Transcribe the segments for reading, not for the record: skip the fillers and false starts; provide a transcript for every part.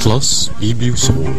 Atlas Bíblia e Sabor.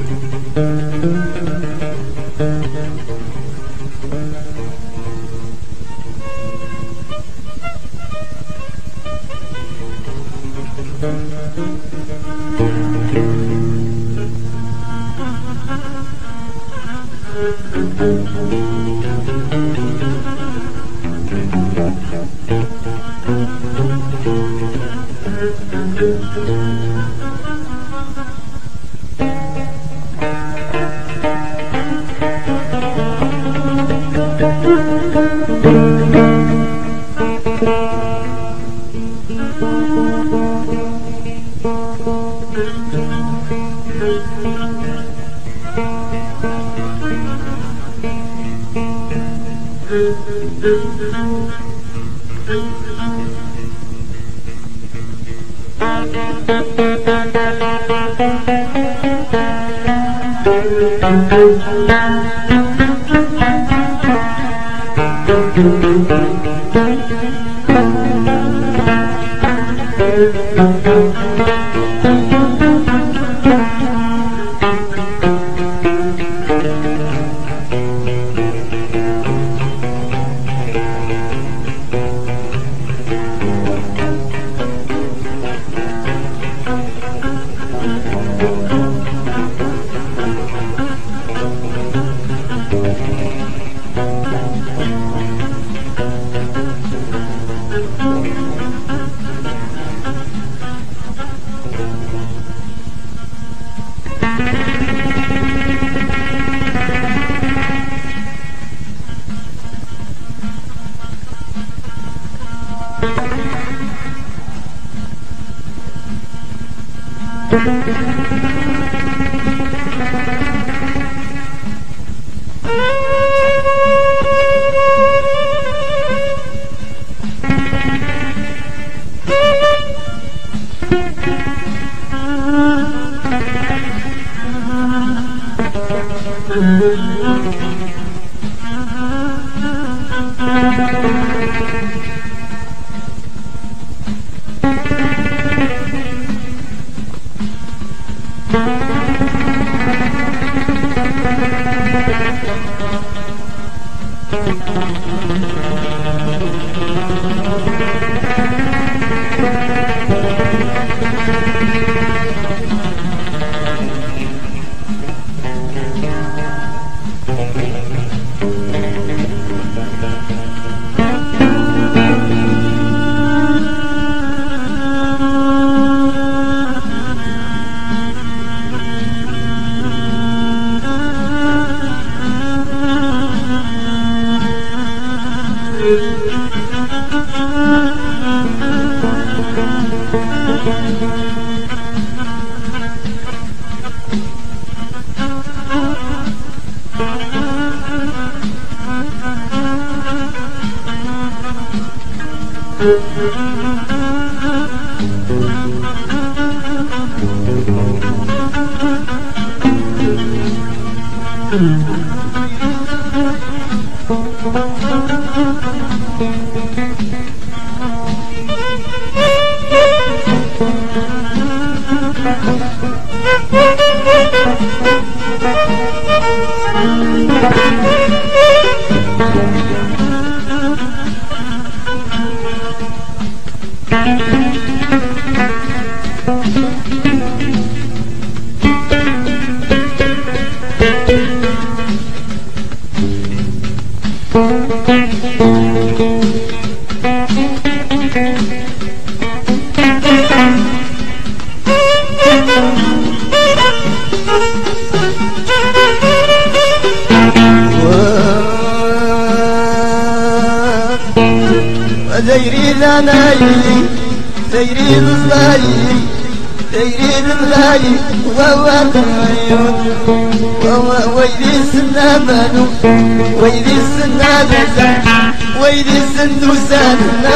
ويلي السنة بزاح ويلي السندوسان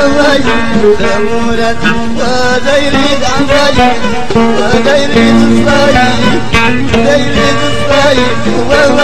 نواجه ثمورات ولا يريد عمايل ولا يريد الصايد لا يريد الصايد وهو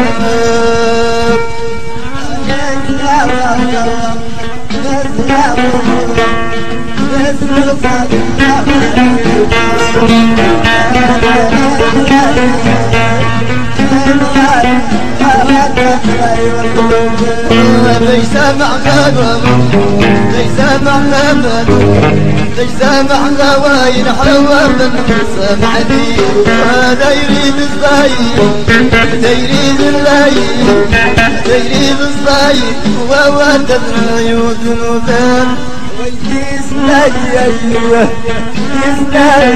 درب يا سامع غابة سامع غابة سامع غواين حوابا سامع لي هذا يريد الصايد هذا يريد اللايد هذا يريد الصايد وواد العيود الوفان ويسلاي ايوه يسلاي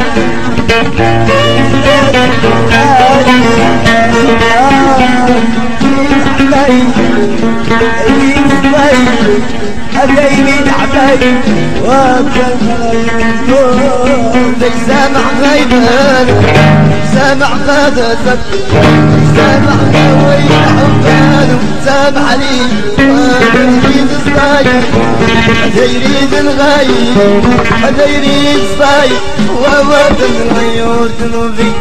حبايبي حبايبي وكل سامع غيبان سامع غادتك سامع غوي حبان سامع لي هذا يريد الصايد هذا يريد الغايب هذا يريد الصايد وواد العيون ذنوبي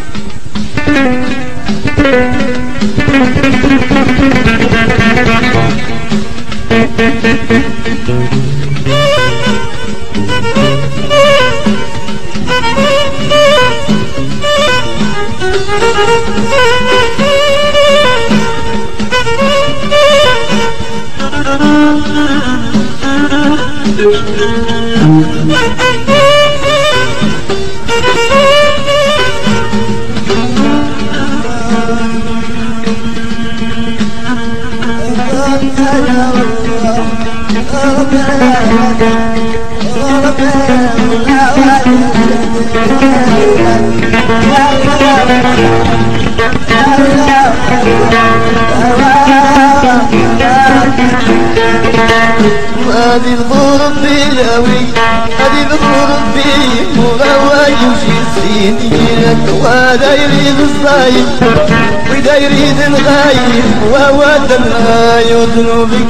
هذه الظروف بلاوي هذه الظروف بمغاوي يمشي السيدينك وهذا يريد الصايد وإذا يريد الغايب وواد الغايب ذنوبي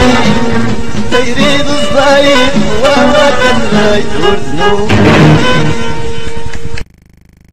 يريد الصايد وواد الغايب ذنوبي